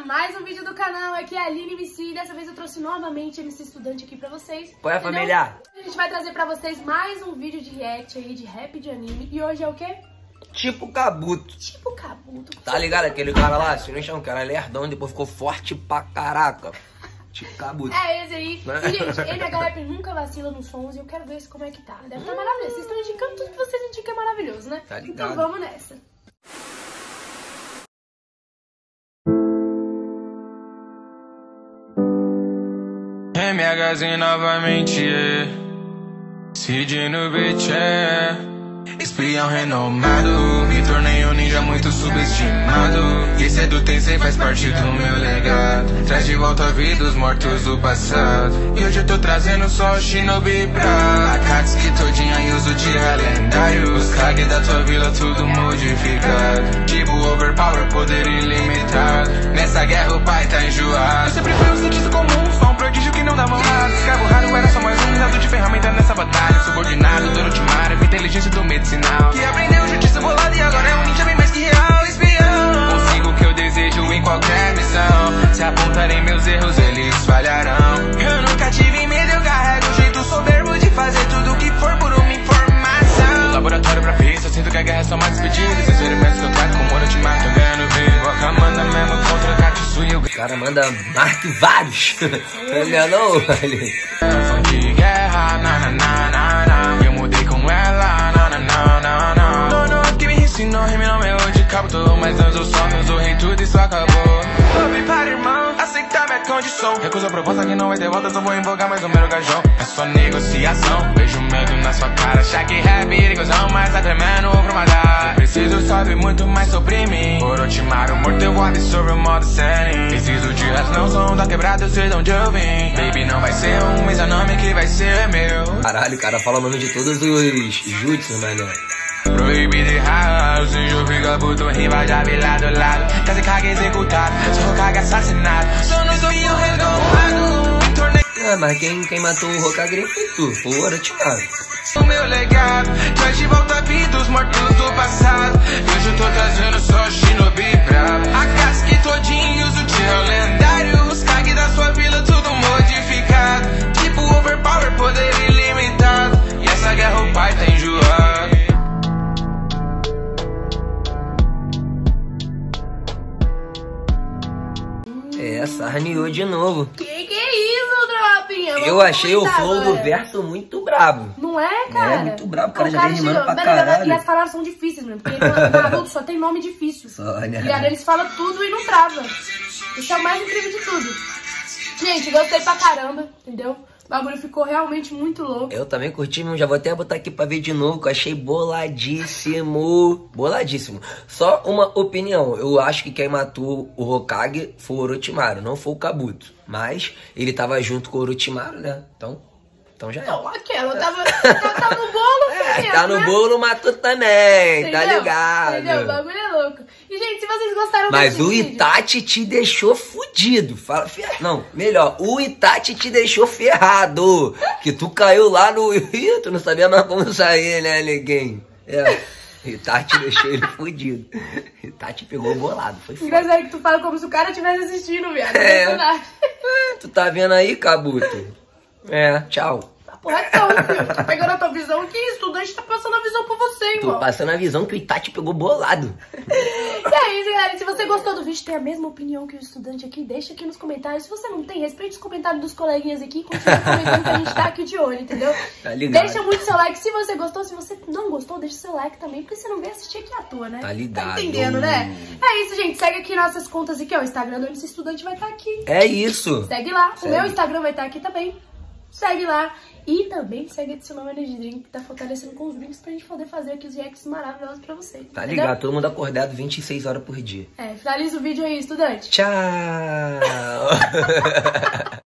mais um vídeo do canal. Aqui é a Aline MC e dessa vez eu trouxe novamente MC Estudante aqui pra vocês. Qual é, família? A gente vai trazer pra vocês mais um vídeo de react aí, de rap de anime. E hoje é o quê? Tipo Kabuto. Tipo Kabuto. Tá ligado? Aquele cara lá, se não chama, que era lerdão, depois ficou forte pra caraca. Tipo Kabuto. É esse aí. E, gente, MH Rap nunca vacila nos sons e eu quero ver como é que tá. Deve estar maravilhoso. Vocês estão indicando tudo que vocês indicam é maravilhoso, né? Tá ligado. Então vamos nessa. MHzinho novamente, Cid no beat, espião renomado, me tornei um ninja muito subestimado. E esse é do Tensei, faz parte do meu legado. Traz de volta a vida os mortos do passado. E hoje eu tô trazendo só o Shinobi pra Akatsuki todinha e uso de lendário. Os Kage da tua vila tudo modificado. Tipo overpower, poder ilimitado. Nessa guerra o pai tá enjoado. Eu sempre fui um cientista comum, só um prodígio que não dá morrado. Escravo raro era só mais um usado de ferramenta nessa batalha. Subordinado do ultimário, inteligência do medicinal. Que aprendeu justiça bolada e agora é um ninja bem mais que real. Espião, consigo o que eu desejo em qualquer missão. Se apontarem meus erros, eles falharão. Eu nunca tive medo, eu carrego o jeito soberbo de fazer tudo o que for por uma informação. Laboratório pra ver, só sinto que a guerra é só mais despedida. Esses experimentos que eu trago com ouro te matam, ganhando vivo. A manda mesmo contra o Katsu e o cara manda marque vários. Não, velho. Som de guerra, eu mudei com ela, não, que me ensinou, riminou meu de cabo. Tô mais anos eu só me usei tudo e isso acabou. Love para irmão, aceitar minha condição. Recuso a proposta que não vai ter volta, só vou invocar mais um mero gajão. É só negociação, vejo medo na sua cara. Achar que é perigosão, mas tá tremendo pro matar. Eu preciso saber muito mais sobre mim. Orochimaru morto eu absorvo o modo Senin. Preciso de razão, som da quebrada, eu sei de onde eu vim. Baby, não vai ser um nome que vai ser meu. Caralho, o cara fala o nome de todos os jutsu, mano. Proibido errar, o Senhor fica puto, rima já vi lado a lado. Kazekage executado, sou Hokage assassinado. Sou no Zoinho renomado. Ah, mas quem matou o Hokage foi tu, foi o Orochimaru. O meu legado, traz de volta a vida os mortos do passado. Hoje eu tô trazendo só Shinobi bravo. Akatsuki todinho, uso de lendário. Os Kage da sua vila, tudo modificado. Tipo overpower, poder ilimitado. E essa guerra o pai tá enjoado. Sarneou de novo. Que é isso, Dropinha? Eu achei o flow do verso muito brabo. Não é, cara? É muito brabo, o cara já vem rimando pra caralho. E as palavras são difíceis mesmo, porque Naruto só tem nome difícil. Só, né? E aí eles falam tudo e não trava. Isso é o mais incrível de tudo. Gente, gostei pra caramba, entendeu? O bagulho ficou realmente muito louco. Eu também curti mesmo, já vou até botar aqui pra ver de novo, que eu achei boladíssimo. Boladíssimo. Só uma opinião, eu acho que quem matou o Hokage foi o Orochimaru, não foi o Kabuto. Mas ele tava junto com o Orochimaru, né? Então já é. Não, aquela tá no bolo, filho, tá no bolo, matou também, entendeu? tá ligado? Entendeu? O bagulho é louco. E, gente, se vocês gostaram mas o vídeo, Itachi te deixou fudido. Não, melhor, o Itachi te deixou ferrado. Que tu caiu lá no... Ih, tu não sabia mais como sair, né, ninguém? Itachi deixou ele fudido. Itachi pegou bolado, foi foda. Engraçado que tu fala como se o cara estivesse assistindo, viado. Tu tá vendo aí, Kabuto? Tchau. Porretão, filho. Tá pegando a tua visão aqui, estudante tá passando a visão pra você, irmão. Tô passando a visão que o Itachi pegou bolado. E é isso, galera. Se você gostou do vídeo, tem a mesma opinião que o estudante aqui, deixa aqui nos comentários. Se você não tem, respeite os comentários dos coleguinhas aqui e continue comentando que a gente tá aqui de olho, entendeu? Tá ligado. Deixa muito seu like se você gostou. Se você não gostou, deixa seu like também, porque você não veio assistir aqui à toa, né? Tá ligado. Tá entendendo, né? É isso, gente. Segue aqui nossas contas aqui, ó. O Instagram do MC Estudante vai estar aqui. É isso. Segue lá. O meu Instagram vai estar aqui também. Segue lá. E também segue Adicional Energy Drink, que tá fortalecendo com os drinks pra gente poder fazer aqui os reacts maravilhosos pra vocês. Tá ligado? Todo mundo acordado 26 horas por dia. Finaliza o vídeo aí, estudante. Tchau!